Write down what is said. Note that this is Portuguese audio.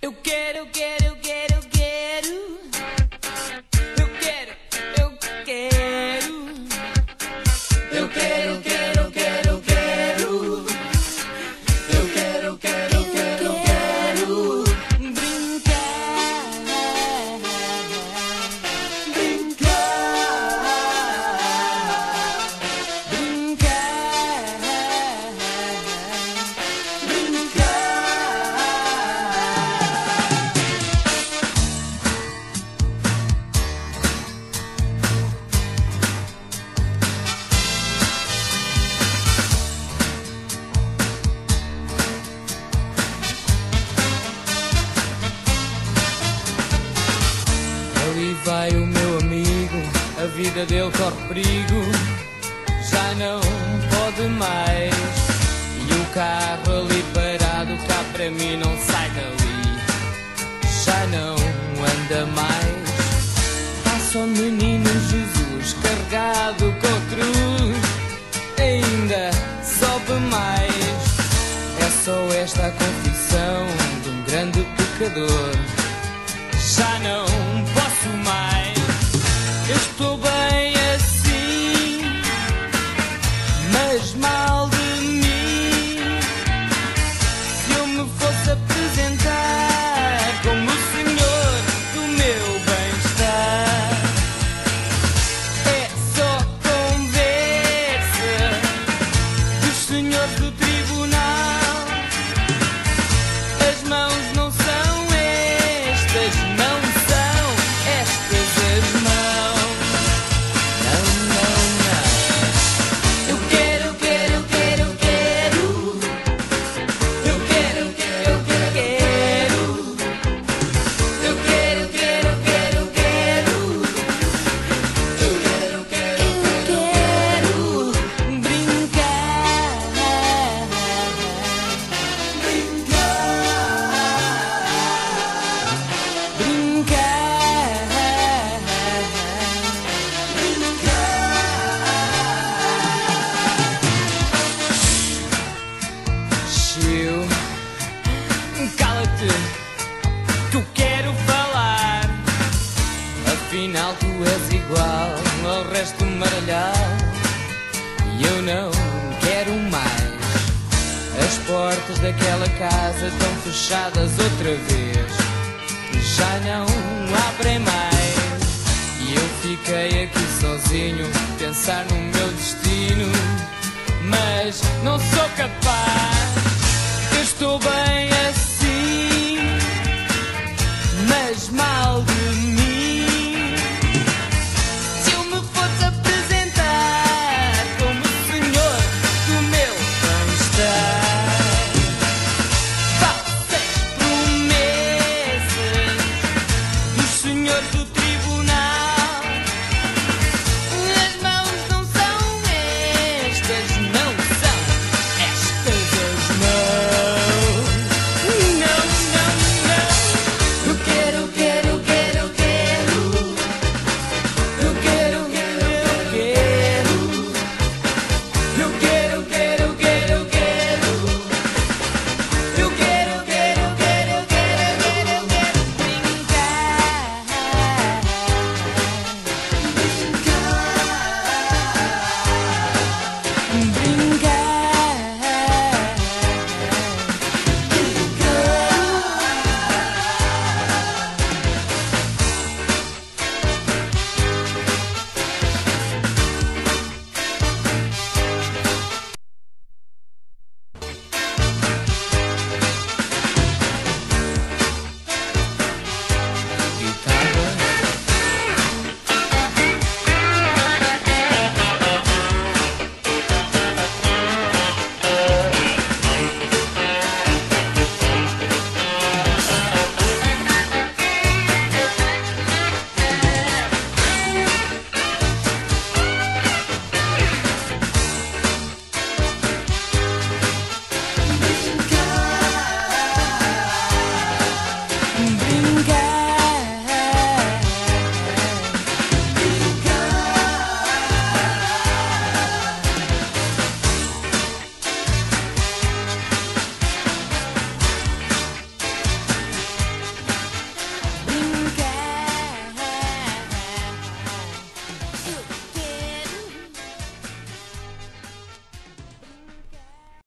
Eu quero, eu quero, eu quero, eu quero. Eu quero, eu quero. Eu quero, eu quero, eu quero, eu quero. Eu quero, eu quero, eu quero, eu quero. Brincar, brincar, brincar, brincar. Ali vai o meu amigo, a vida dele corre perigo, já não pode mais. E o carro ali parado cá para mim não sai dali, já não anda mais. Passa o menino Jesus carregado com a cruz, ainda sobe mais. É só esta a confissão de um grande pecador, já não posso mais. Eu estou bem assim, mas mal de mim. Se eu me fosse apresentar como o Senhor do meu bem-estar, é só conversa dos senhores do tribunal. As mãos não são estas, não são estas as mãos. Não, não, não. Eu quero, eu quero, eu quero, eu quero. Eu quero, eu quero, eu quero, eu quero. Eu quero, eu quero, eu quero, eu quero. Eu quero, eu quero, eu quero. Brincar, brincar, brincar. Chiu, cala-te, que eu quero falar. Afinal tu és igual ao resto maralhau, e eu não quero mais. As portas daquela casa estão fechadas outra vez, já não abrem mais. E eu fiquei aqui sozinho, pensar no meu destino, mas não sei